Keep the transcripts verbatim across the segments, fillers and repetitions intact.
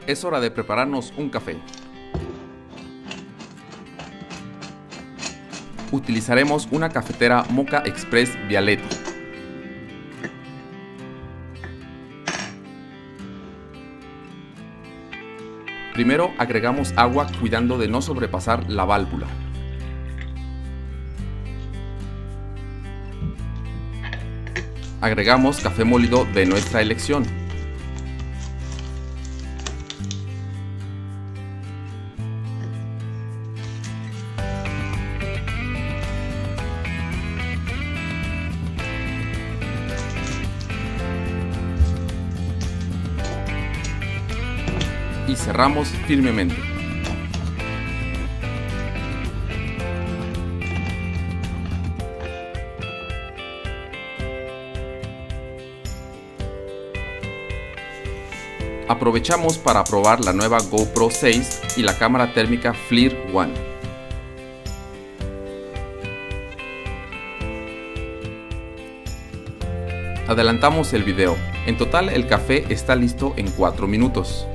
Es hora de prepararnos un café. Utilizaremos una cafetera Moka Express Bialetti. Primero agregamos agua cuidando de no sobrepasar la válvula. Agregamos café molido de nuestra elección. Y cerramos firmemente. Aprovechamos para probar la nueva GoPro seis y la cámara térmica FLIR One. Adelantamos el video. En total el café está listo en cuatro minutos.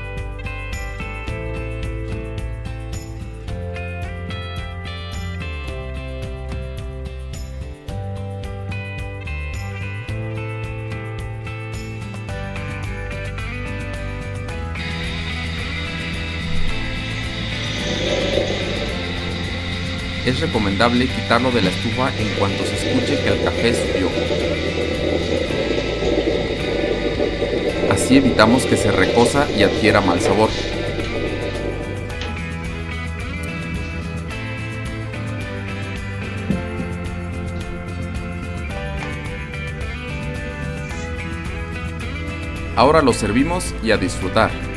Es recomendable quitarlo de la estufa en cuanto se escuche que el café subió. Así evitamos que se recosa y adquiera mal sabor. Ahora lo servimos y a disfrutar.